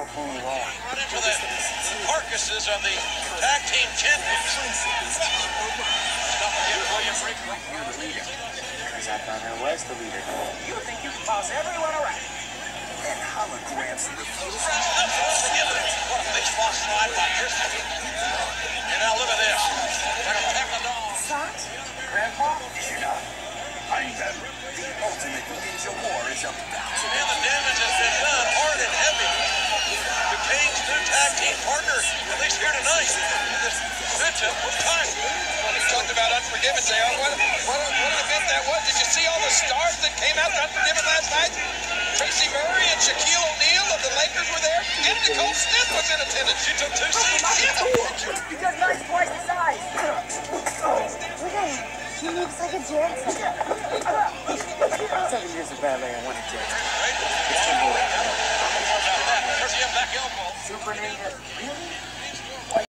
who you are. Into the carcasses of the tag team champions. William Regal. You're the leader. Because I thought I was the leader. You think you can boss everyone around. And holograms refuse. What a big boss slide by Kirsten. And now look at this. Like a pack of dogs. Socks? Grandpa? You're not. I'm them. The ultimate ninja war is about. And the damage has been done hard and heavy. The Kane's new tag team partner, at least here tonight, in this matchup with Tiger. Well, you talked about Unforgiven, J.R. What an event that was. Did you see all the stars that came out to Unforgiven last night? Tracy Murray and Shaquille O'Neal of the Lakers were there, and Nicole Smith was in attendance. She took 2 seats. You just nice twice the size. Look at him. He moves like a dancer. 7 years of ballet and 1 of jazz. Right? Back elbow. Super Ninja, really?